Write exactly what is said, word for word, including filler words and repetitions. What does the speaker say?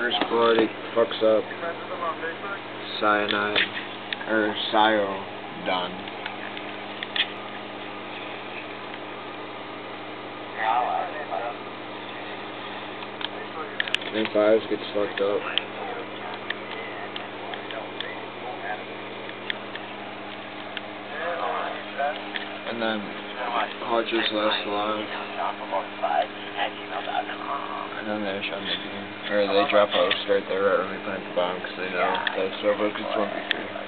First blood, he fucks up. Cyanide. Or Cyo-done. And fiveez gets fucked up. And then Hutch is last alive. And then they shut the game. Or they drop a host right there right when we plant the bomb because they know the server gets one v three.